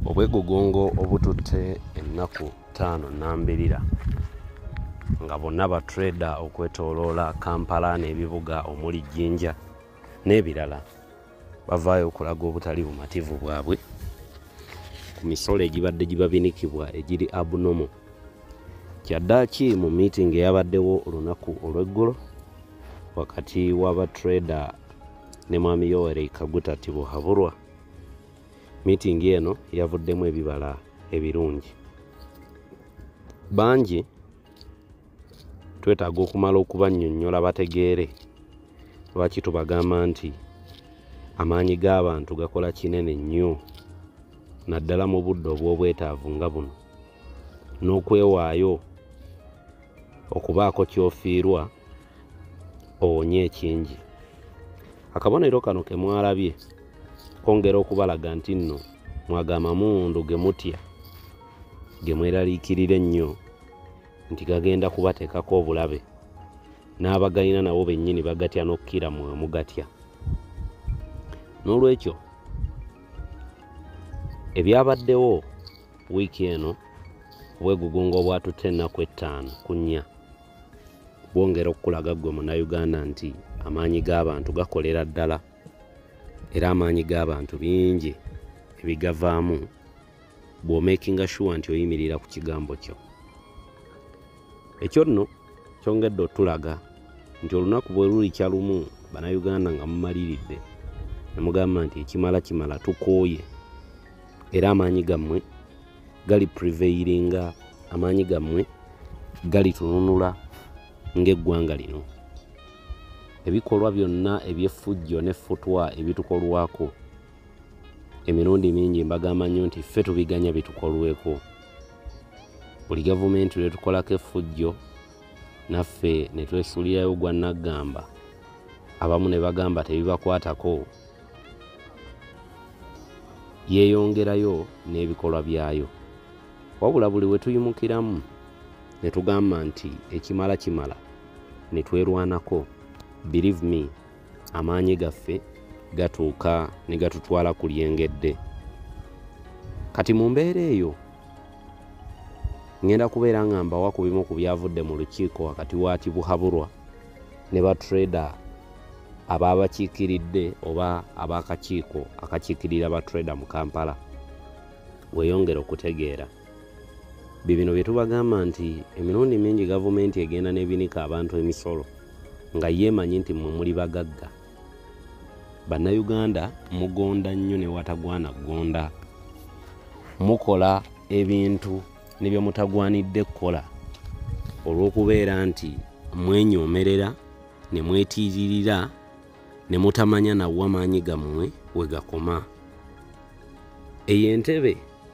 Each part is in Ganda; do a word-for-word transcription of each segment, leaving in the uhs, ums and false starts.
Obwegugungo obututte ennaku ttaano nnambirira nga bonna ba trader okwetooloola Kampala n'ebibuga omuli Jinja n'ebirala bavaayo okulaga obutali bumativu bwabwe ku misolo egibadde gibabinikibwa egiri abnormal. Kyaddaaki mu meeting eyabaddewo olunaku olw'eggulo wakati w'aba trader ne Mwami Yoweri Kaguta Tibuhaburwa. Meeting eno yavuddemu ebibala ebirungi. Bangi twetaaga okumala okubannyonnyola bategeere lwaki tubagamba nti amaanyi g'abantu gakola kinene nnyo naddala mu budde obw'obwetaavu nga buno, n'okwewaayo okubaako ky'ofiirwa owonye ekingi. Akabonero kano ke mwalabye kongera okubalaga nti nno mwagamba mundu ge mutya ge mweraliikirira ennyo nti gagenda kubateekako obulabe, n'abagayina nabo bennyini bagatya n'okkira mwe mugatya. N'olwekyo ebyabaddewo wiiki eno obwegugungo obwatutte ennaku ettaano ku nnya bwongera okukulaga ggwe Munnayuganda nti amaanyi g'abantu gakolera ddala era amaanyi g'abantu bingi ebigavaamu bw'omakinga sure nti oyimirira ku kigambo kyo. Ekyo nno kyongedde otulaga nti olunaku bwe lulikya lumu Bannayuganda nga mumaliridde ne mugamba nti ekimala kimala tukooye era amaanyi gammwe gali prevailinga, amaanyi gammwe gali tununula ng'eggwanga lino. Ebikolwa byonna eby'effujjo n'effutwa ebitukolwako emirundi mingi mbagamba nnyo nti ffe tubiganya bitukolweko. Buli gavumenti lwe tukolako effujjo naffe ne twesuulirayo gwa naggamba, abamu ne bagamba tebibakwatako, yeeyongerayo n'ebikolwa byayo. Wabula buli we tuyimukiramu ne tugamba nti ekimala kimala ne twerwanako, believe me, amaanyi gaffe gatuuka ne gatutwala ku lyengedde. Kati mu mbeera eyo ngenda kubeera nga mbawa ku bimu ku byavudde mu lukiiko wakati wa Tibuhaburwa ne ba trader abaabakiikiridde oba ab'akakiiko akakiikirira ba trader mu Kampala. Weeyongera okutegeera bibino bye tubagamba nti emirundi mingi gavumenti egenda n'ebinika abantu emisolo nga yeemanyi nti mmwe muli bagagga. Bannayuganda mugonda nnyo ne watagwana ggonda, mukola ebintu ne bye mutagwanidde kukola olw'okubeera nti mwenyoomerera ne mwetiiririra ne mutamanya nawo amaanyi gammwe we gakoma. Eyo entebe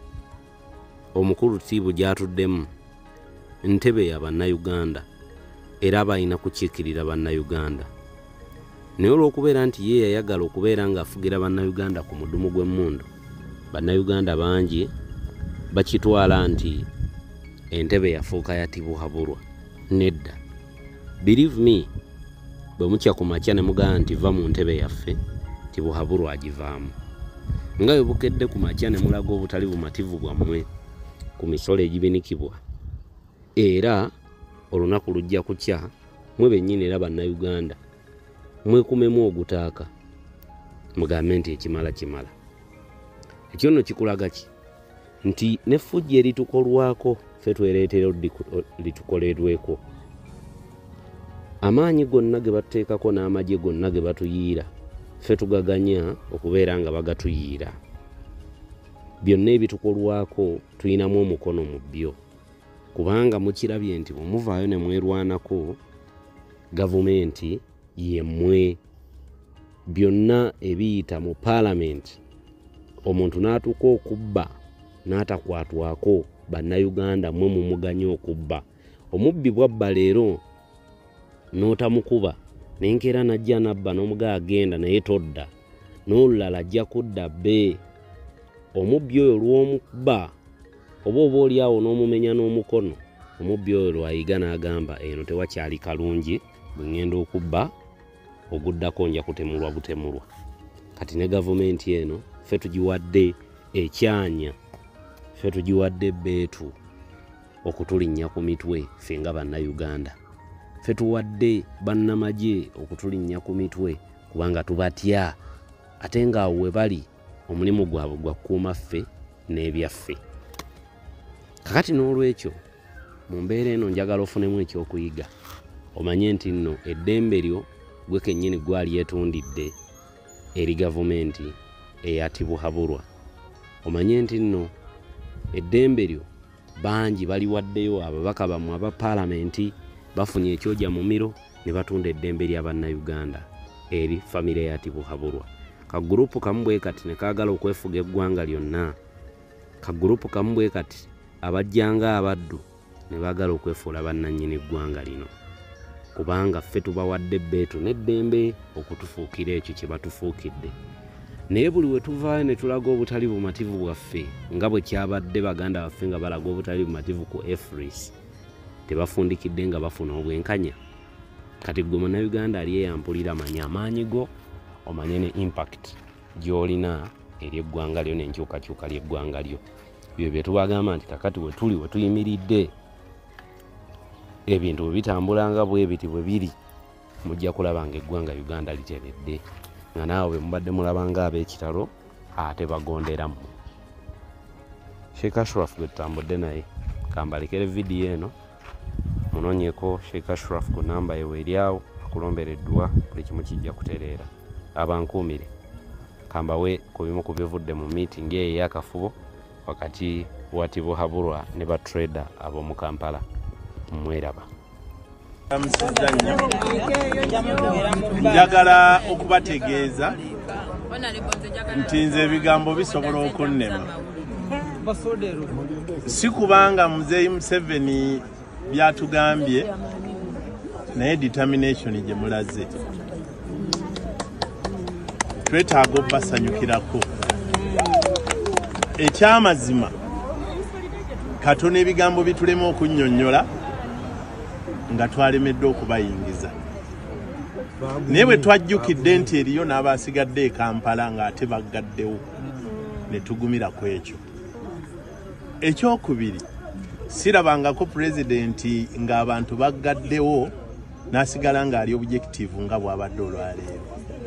omukulu Tiibu gy'atuddemu ntebe ya Bannayuganda era balina kukiikirira Bannayuganda. Naye olw'okubeera nti ye yayagala okubeera ng'afugira Bannayuganda ku mudumu gw'emmundu, Bannayuganda bangi bakitwala nti entebe yafuuka ya Tibuhaburwa. Nedda. Believe me, bwe mukya ku makya ne mugamba nti va mu ntebe yaffe, Tibuhaburwa agivaamu. Nga bwe bukedde ku makya ne mulaga obutali bumativu bwammwe ku misolo egibinikibwa, era olunaku lujja kukya mwe bennyini era Bannayuganda mwekumemu ogutaaka mugambe nti ekimala kimala. Ekyo nno kikulaga ki? Nti n'effujjo eritukolwako ffe twereetera litukolerweko. Amaanyi gonna ge batuteekako n'amagye gonna ge batuyiira ffe tugaganya okubeera nga bagatuyiira. Byonna ebitukolwako tuyinamu omukono mu byo, kubanga mukirabye nti bwe muvaayo ne mwerwanako gavumenti yemmwe. Byonna ebiyita mu Parliament omuntu n'atuuka okubba n'atakwatwako, Bannayuganda mwe mumuganya okubba. Omubbi bwabba leero n'otamukuba n'enkeera n'ajja n'abba n'omugaa agenda naye todda, n'olulala ajja kudda bbe. Omubbi oyo lw'omubba oba oba oli awo n'omumenya n'omukono, omubbi oyo lwayiga n'agamba eno tewakyali kalungi, bwe ŋŋenda okubba oguddako nja kutemulwa butemulwa. Kati ne gavumenti eno ffe tugiwadde ekyanya ffe tugiwadde bbeetu okutulinnya ku mitwe ffe nga bannayuganda. Ffe tuwadde bannamagye okutulinnya ku mitwe kubanga tubatya ate nga awo we bali omulimu gwabwe gwa kukuuma ffe n'ebyaffe. Kakati n'olwekyo mu mbeera eno njagala ofunemu ekyokuyiga omanye nti nno eddembe lyo gwe kennyini gwali yeetundidde eri gavumenti eyatibuhabulwa. Omanye nti nno eddembe lyo bangi baliwaddeyo ababaka bammwe aba paalamenti bafunye ekyoja mu miro ne batunda eddembe lya bannayuganda eri famire eyatibuhabulwa. Kagurupu kamu bwe kati ne kaagala okwefuga eggwanga lyonna. Kagurupu kamu bwe kati abajjanga abaddu ne baagala okwefuula bannannyini eggwanga lino kubanga ffe tubawadde bbeetu n'eddembe okutufuukira ekyo kye batufuukidde. Naye buli we tuvaayo ne tulaga obutali bumativu bwaffe nga bwe kyabadde baganda baffe nga balaga obutali bumativu ku EFRIS tebafundikidde nga bafuna obwenkanya. Kati gwe munnayuganda ali eyampulira manya amaanyi go omanye ne impact gy'olina eri eggwanga lyo n'enkyukakyuka ly'eggwanga lyo. Byo bye tubagamba nti kakati we tuli we tuyimiridde ebintu bwe bitambulanga bwe biti bwe biri mujja kulaba ng'eggwanga Uganda literedde nga naawe bwe mubadde mulabanga ab'ekitalo ate bagonderamu. Sheikh Ashraf gwe tutambudde naye kambalekere vidiyo eno munoonyeko Sheikh Ashraf ku namba ye weeryawo akulombereddwa buli kimu kijja kutereera. Abankuumire kambawe ku bimu ku bivudde mu meeting eyo ey'akafubo wakati wa Tibuhabulwa ne ba trader ab'omu Kampala. Mweraba. Njagala okubategeeza nti nze ebigambo bisobola okunnema. Si kubanga Muzeeyi Museveni byatugambye naye determination gye mulaze twetaaga obbasanyukirako. Ekyamazima katono ebigambo bitulema okunnyonnyola nga twalemeddwa okubayingiza. Naye bwe twajjukidde nti eriyo n'abasigadde e Kampala ng'ate baggaddewo ne tugumira ku ekyo. Ekyokubiri sirabangako pulezidenti ng'abantu baggaddewo n'asigala ng'ali objective nga bw'abadde olwaleero.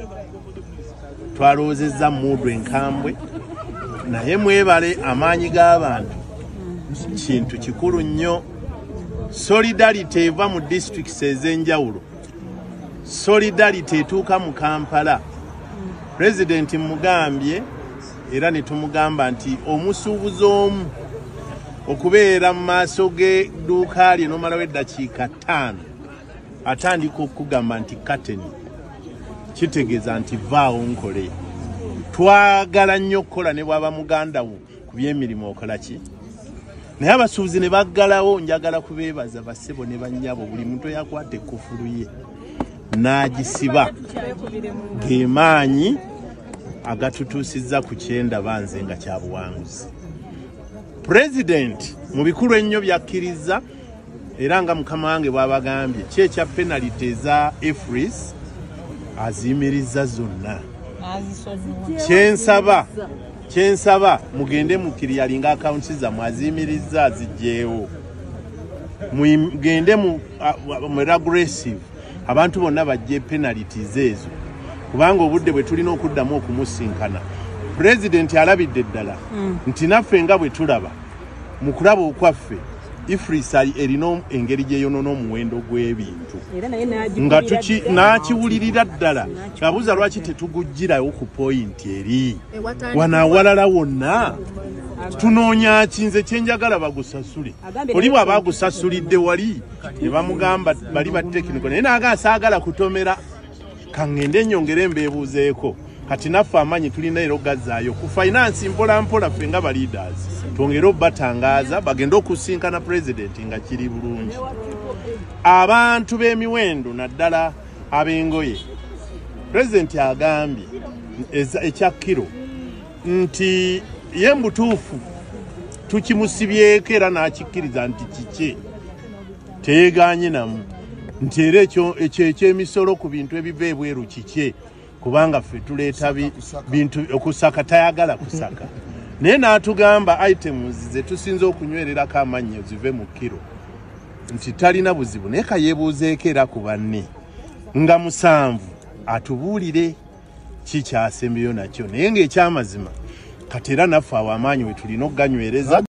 Twalowoozezza muudu enkambwe naye mwebale amaanyi g'abantu kintu kikulu nnyo. Solidarity eva mu districts ez'enjawulo, solidarity etuuka mu Kampala. President mugambye era ne tumugamba nti omusuubuzi omu okubeera mu maaso g'edduuka lye n'omalawo eddakiika ttaano atandika okugamba nti kateni kitegeeza nti vaawo nkole. Twagala nnyo okukola ne bw'aba muganda wo ku by'emirimu okola ki. Naye abasuubuzi ne baggalawo. Njagala kubeebaza bassebo ne bannyabo buli muntu eyakwata ekkufulu ye n'agisiba ge maanyi agatutuusizza ku kyenda banze nga kya buwanguzi. President mu bikulu ennyo byakkiriza era nga mukama wange bw'abagambye ki ekya penalty eza EFRIS aziyimirizza zonna. Kyensaba kyensaba mugende mu kiriyalinga akaunti zammwe aziyimirizza azigyewo. Mugende mu aggressive abantu bonna bajje penalties ezo kubanga obudde bwe tulina okuddamu okumusinkana. President alabidde ddala nti naffe nga bwe tulaba mu kulaba okwaffe EFRIS erina engeri gyeyonoona omuwendo gw'ebintu nga n'akiwulirira ddala. Kabuuza lwaki tetugujjirawo ku point eri wano awalala wonna tunoonya ki? Nze kyenjagala bagusasule. Oli bw'aba agusasulidde wali ne bamugamba bali ba tekiniko naye naaga asaagala kutomera kaŋŋende ennyongere mbeebuuzeeko. Kati naffe amanyi tulina era ogazzaayo ku finance mpola mpola ffe nga ba leaders twongere obbatangaaza bagende okusinkana president nga kiri bulungi. Abantu b'emiwendo naddala ab'engoye president agambye ekya kiro nti ye mbutuufu tukimusibyeko era n'akikkiriza nti kike teyegaanye namu nti era ekyo ekyemisolo ku bintu ebiva ebweru kike kubanga ffe tuleeta bintu okusaka tayagala kusaka naye n'atugamba items ze tusinza okunywererako amannyo zive mu kiro nti talina buzibu naye kayeebuuzeeko era ku banne nga musanvu atubuulire kikyasembeyo nakyo naye ng'ekyamazima kati era naffe awo amaanyi we tulina okuganywereza